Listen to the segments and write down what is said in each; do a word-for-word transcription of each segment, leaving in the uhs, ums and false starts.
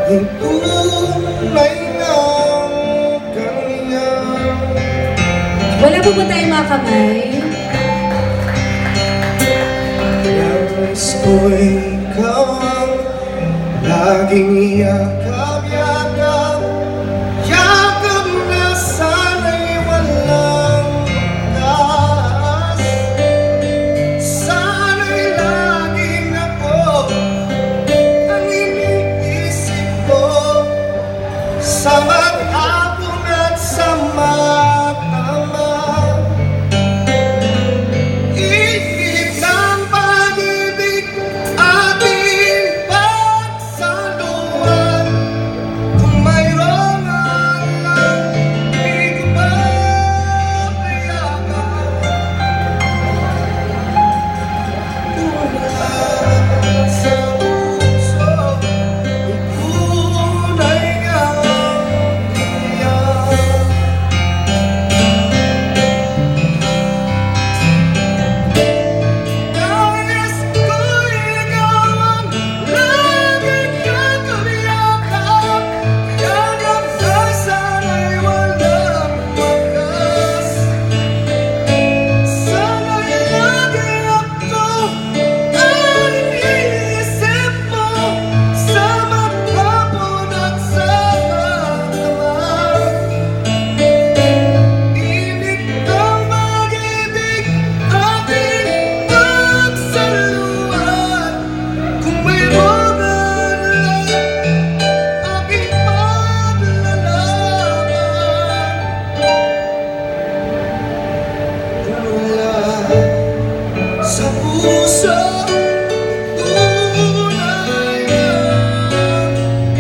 tunay ng kanyang. Wala po ba tayong mga kamay? Nais ko'y ikaw ang laging yakap-yakap, yakap na sana'y walang gas. Sana'y laging ako ang iniisip ko, sa maghapon at sa magdamag. Ihip ng pag-ibig ating pagsaluhan, kung mayroong alam di ko ba payagan. Mula sa puso ay tunay ang iyak. Nais ko'y ikaw ang laging yakap-yakap, yakap na sana'y walang wakas. Sana'y laging ako ang iniisip mo, sa maghapon at sa magdamag. Ibig ng pag-ibig ating pagsaluhan, kung mayroong alam aking paglalaban. Mula sa puso tunay ang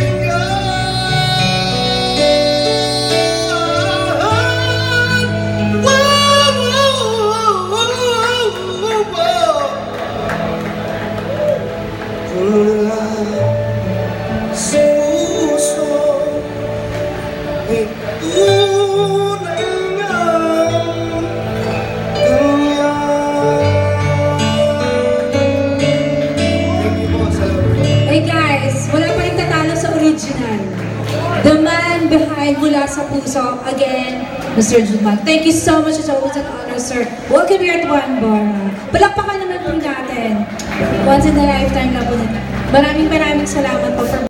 ganyan. Wow, wow, wow, wow. Mula sa puso ay tunay ang Hey guys, wala pa rin tatalo sa original. The man behind Mula sa Puso, again, Mister Jude. Thank you so much. It's always an honor, sir. Welcome here at One Bora. Palakpakan naman po natin. Once in a lifetime na po nito. Maraming maraming salamat po for